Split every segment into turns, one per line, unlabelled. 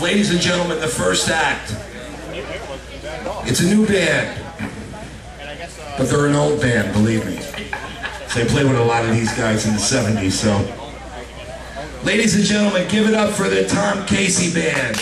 Ladies and gentlemen, the first act. It's a new band, but they're an old band, believe me. So they played with a lot of these guys in the 70s, so. Ladies and gentlemen, give it up for the Tom Casey Band.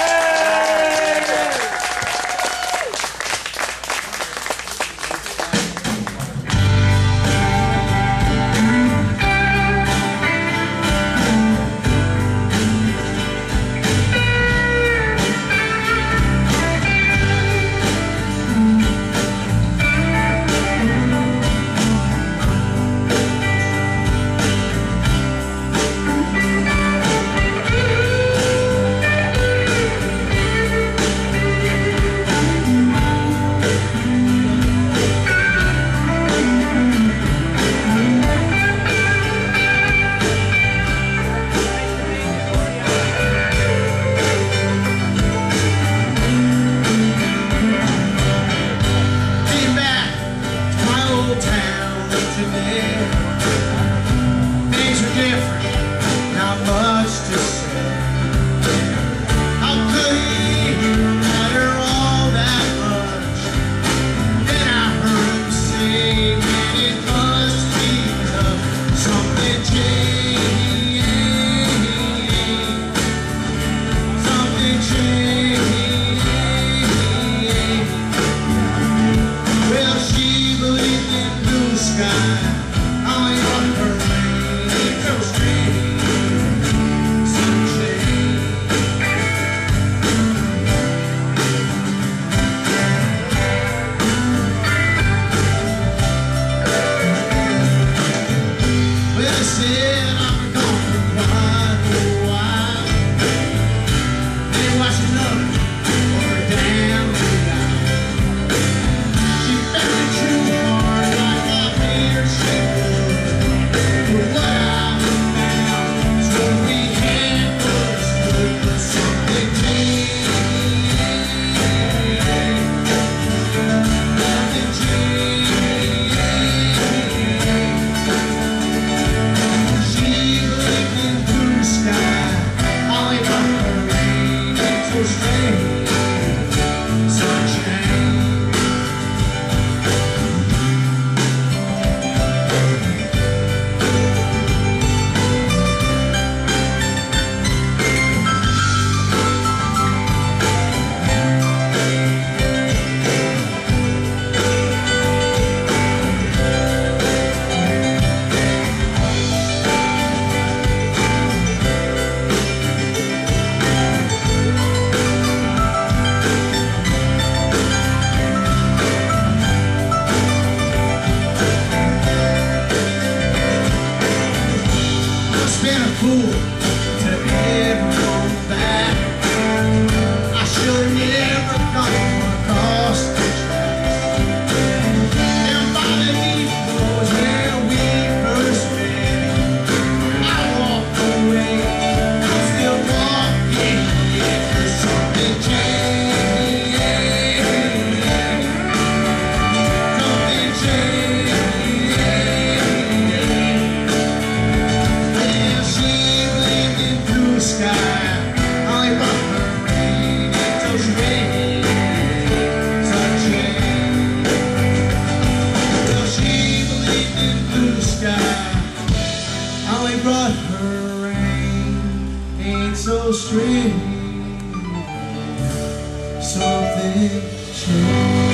So strange, something changed.